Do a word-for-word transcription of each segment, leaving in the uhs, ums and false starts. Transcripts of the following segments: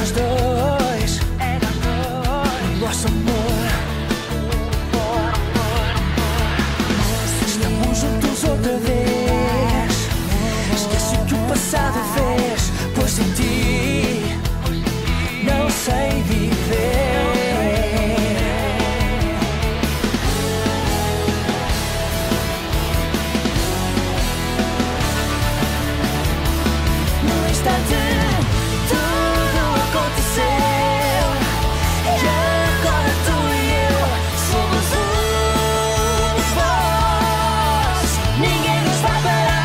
nós dois, nosso amor. Estamos juntos outra vez. Esquece o que o passado fez, pois sem ti não sei viver. No instante tudo aconteceu e agora tu e eu somos um voz. Ninguém nos vai parar.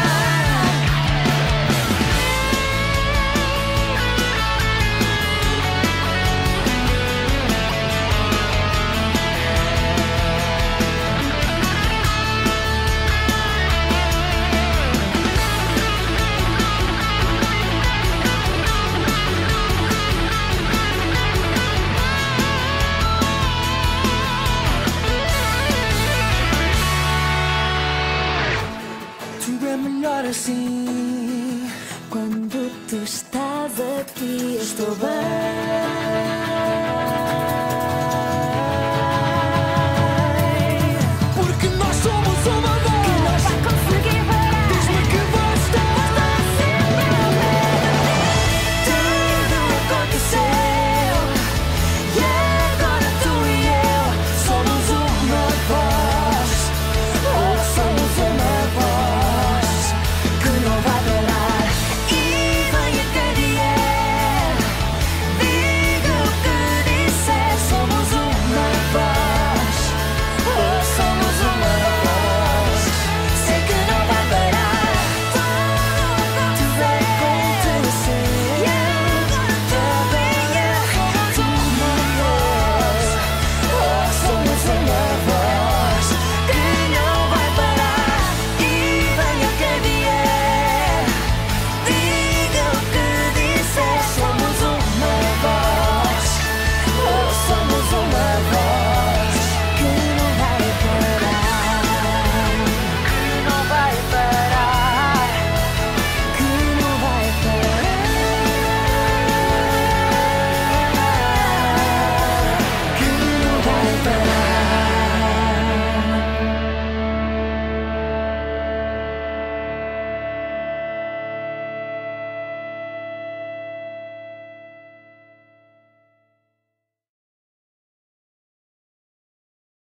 Tudo é melhor assim. Quando tu estás aqui, eu estou bem.